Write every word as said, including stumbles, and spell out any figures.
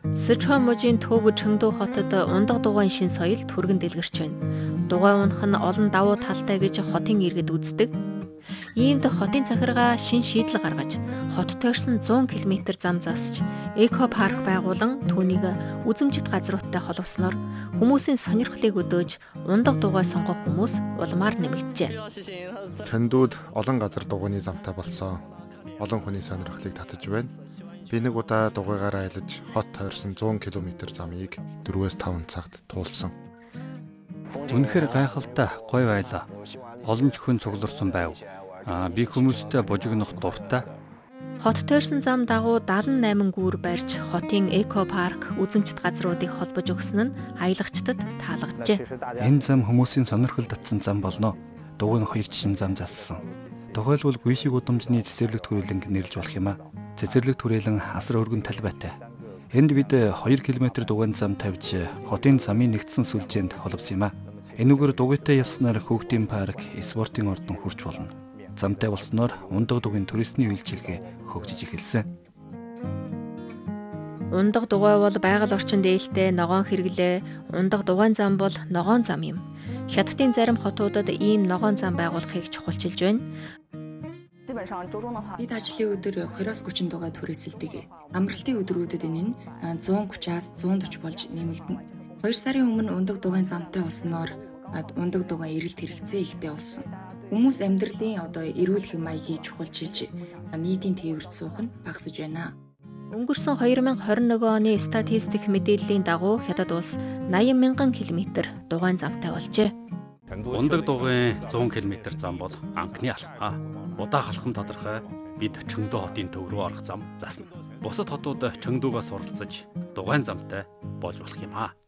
Сычуан мужийн төв Чөндөө хотод ундаг дугаан шин соёл түргэн дэлгэрч байна. Дугай унах нь олон давуу талтай гэж хотын иргэд үздэг. Иймд хотын захиргаа шин шийдэл гаргаж, хот тойрсон зуун км зам засч, эко парк байгуулан түүнийг үзэмжит газруудтай холбосноор хүмүүсийн сонирхлыг өдөөж ундаг дугай сонгох хүмүүс улмаар нэмэгджээ. Чөндүүд олон газар дугуйны замтай болсон. Олон хүний сонирхлыг татаж байна. Би нэг удаа дугуйгаараа айлж хот тойрсон зуун км замыг дөрвөөс таван цагт туулсан. Үнэхээр гайхалтай гоё байлаа. Олон чихэн цугларсан байв. Аа би хүмүүстэй бужигнох дуртай. Хот тойрсон зам дагуу дагалан найман гүүр барьж хотын эко парк үзэмжит газруудыг холбож өгсөн нь аялагчдад таалагджээ. Энэ зам хүмүүсийн сонирхол татсан зам болно. Дугуйн хоёр жишин зам зассан. Тухайлбал Гүйшиг удамжны цэцэрлэг түрээлэнг нэрлж болох юм а. Цэцэрлэг түрээлэн асар өргөн талбайтай. Энд бид хоёр км дугуйн зам тавьж хотын замын нэгдсэн сүлжээнд холбосон юм а. Энэгээр дугуйтай явснаар хүүхдийн парк, спортын ордон хүрч болно. Замтай болсноор ундаг дугуйн туристны үйлчилгээ хөгжиж эхэлсэн. Ундаг дугуй бол байгаль орчинд ээлтэй ногоон хэрэглээ. Ундаг дугуйн зам бол ногоон зам юм. Хятадын зарим хотуудад ийм ногоон зам байгуулахыг чухалчилж байна. Бид ажлын өдөр двадцать гучин дугаар түрээсэлдэг. Амралтын өдрүүдэд энэ нь one thirty-аас one forty болж нэмэгдэнэ. Хоёр сарын өмнө ундаг дугуйн замтай болсноор ундаг дугуйн эрэлт хэрэгцээ ихтэй болсон. Хүмүүс амьдралын одоо эрүүл хэм маягийг чухалчилж нийтийн тээвэрт суух нь багасж байна. Өнгөрсөн two thousand twenty-one оны статистик мэдээллийн дагуу Хятад улс eighty мянган км дугуйн замтай болжээ. Ундаг дугуйн one hundred км зам бол анхны алхам. Удаа халахын тодорхой бид Чөндөө хотын төв рүү орох зам засна. Бусад хотууд Чөндөөгөөс суралцаж дугуйн замтай болж болох юм аа.